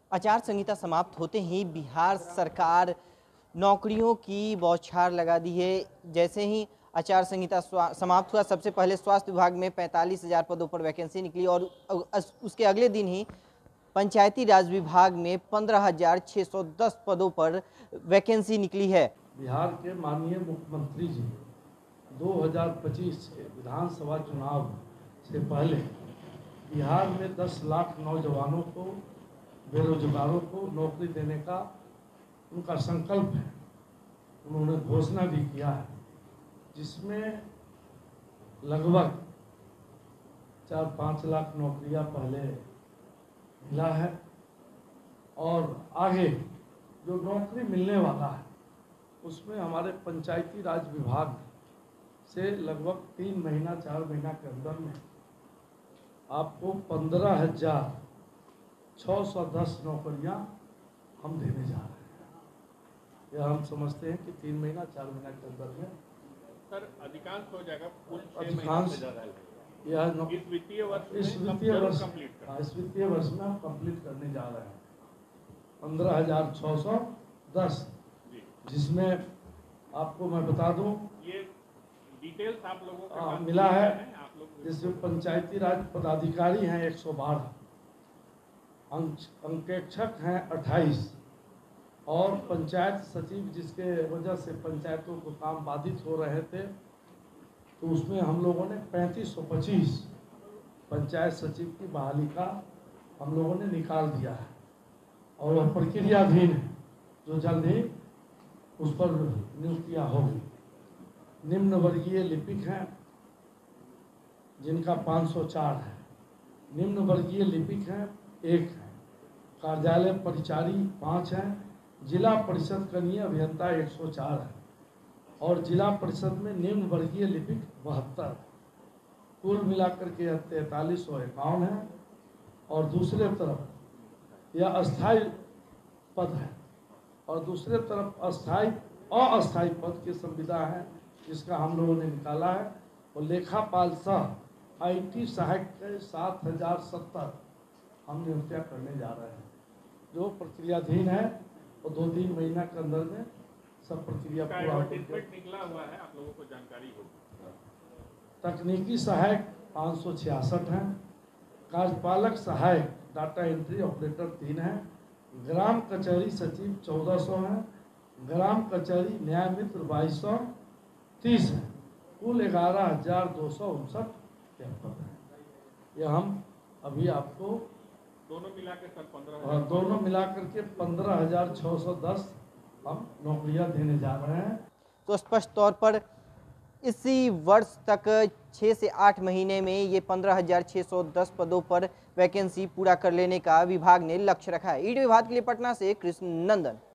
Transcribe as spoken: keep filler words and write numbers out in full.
आचार संहिता समाप्त होते ही बिहार सरकार नौकरियों की बौछार लगा दी है। जैसे ही आचार संहिता समाप्त हुआ, सबसे पहले स्वास्थ्य विभाग में पैंतालीस हजार पदों पर वैकेंसी निकली और उसके अगले दिन ही पंचायती राज विभाग में पंद्रह हजार छः सौ दस पदों पर वैकेंसी निकली है। बिहार के माननीय मुख्यमंत्री जी दो हज़ार पच्चीस के विधानसभा चुनाव से पहले बिहार में दस लाख नौजवानों को, बेरोजगारों को नौकरी देने का उनका संकल्प है। उन्होंने घोषणा भी किया है, जिसमें लगभग चार पाँच लाख नौकरियां पहले मिला है और आगे जो नौकरी मिलने वाला है उसमें हमारे पंचायती राज विभाग से लगभग तीन महीना चार महीना के अंदर में आपको पंद्रह हजार छः सौ दस नौकरियां हम देने जा रहे हैं। यह हम समझते हैं कि तीन महीना चार महीना के अंदर में सर अधिकांश हो जाएगा। अधिकांश यह इस वित्तीय वर्ष इस वित्तीय वर्ष इस वित्तीय वर्ष में हम कंप्लीट करने जा रहे हैं पंद्रह हजार छः सौ दस, जिसमें आपको मैं बता दूं ये डिटेल्स आप लोगों को आ, मिला है। आप लोग जिसमें पंचायती राज पदाधिकारी हैं एक सौ बारह, अंकेक्षक हैं अट्ठाईस और पंचायत सचिव, जिसके वजह से पंचायतों को काम बाधित हो रहे थे, तो उसमें हम लोगों ने पैंतीस सौ पच्चीस पंचायत सचिव की बहाली का हम लोगों ने निकाल दिया है और वह प्रक्रियाधीन है, जो जल्द ही उस पर नियुक्तियाँ होगी। निम्न वर्गीय लिपिक हैं जिनका पाँच सौ चार है, निम्न वर्गीय लिपिक हैं एक है, कार्यालय परिचारी पाँच हैं, जिला परिषद कनीय अभियंता एक सौ चार है और जिला परिषद में निम्न वर्गीय लिपिक बहत्तर, कुल मिलाकर के तैंतालीस सौ इक्यावन है। और दूसरे तरफ यह अस्थायी पद है और दूसरे तरफ अस्थायी अस्थायी पद की संविदा है, जिसका हम लोगों ने निकाला है। और लेखापाल सह आईटी सहायक के सात हजार सत्तर हम नियुक्तियाँ करने जा रहे हैं, जो प्रक्रियाधीन है और दो तीन महीना के अंदर में सब प्रक्रिया पूरा निकला हुआ है, आप लोगों को जानकारी होगी। तकनीकी सहायक पाँच सौ छियासठ हैं, कार्यपालक सहायक डाटा एंट्री ऑपरेटर तीन है, ग्राम कचहरी सचिव चौदह सौ हैं, ग्राम कचहरी न्याय मित्र बाईस सौ तीस है, कुल ग्यारह हजार दो सौ उनसठ पद है। यह हम अभी आपको दोनों मिलाकर सर पंद्रह दोनों मिलाकर के पंद्रह हजार छः सौ दस हम नौकरियां देने जा रहे हैं। तो स्पष्ट तौर पर इसी वर्ष तक छः से आठ महीने में ये पंद्रह हजार छः सौ दस पदों पर वैकेंसी पूरा कर लेने का विभाग ने लक्ष्य रखा है। ईडी विभाग के लिए पटना से कृष्ण नंदन।